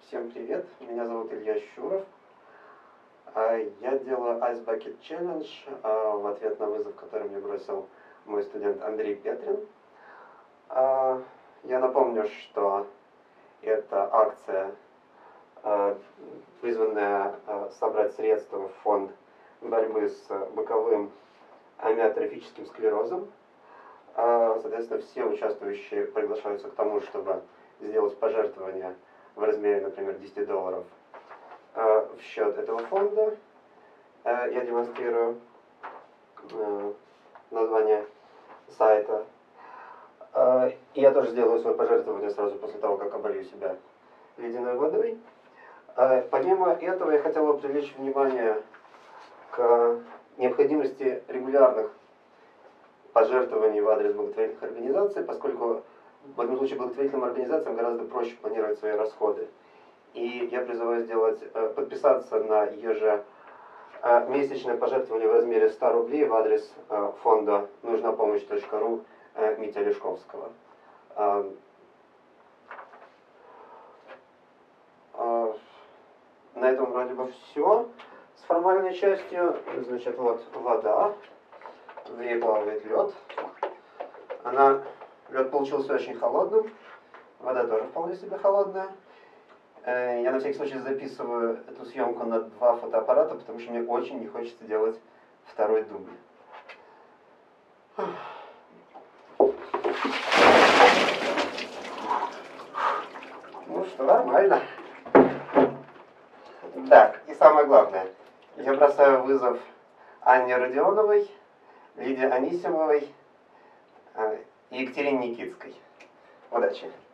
Всем привет, меня зовут Илья Щуров. Я делаю Ice Bucket Challenge в ответ на вызов, который мне бросил мой студент Андрей Петрин. Я напомню, что это акция, призванная собрать средства в фонд борьбы с боковым амиотрофическим склерозом. Соответственно, все участвующие приглашаются к тому, чтобы сделать пожертвование в размере, например, $10 в счет этого фонда. Я демонстрирую название сайта. И я тоже сделаю свое пожертвование сразу после того, как оболью себя ледяной водой. Помимо этого, я хотел бы привлечь внимание к необходимости регулярных пожертвований в адрес благотворительных организаций, поскольку в этом случае благотворительным организациям гораздо проще планировать свои расходы. И я призываю подписаться на ежемесячное пожертвование в размере 100 рублей в адрес фонда нужнапомощь.ру Митя Лешковского. На этом вроде бы все с формальной частью. Значит, вот вода, в ней плавает лед. Лед получился очень холодным, вода тоже вполне себе холодная. Я на всякий случай записываю эту съемку на 2 фотоаппарата, потому что мне очень не хочется делать второй дубль. Ну что, нормально. Так, и самое главное. Я бросаю вызов Анне Родионовой, Лидии Анисимовой и Екатерине Никитской. Удачи!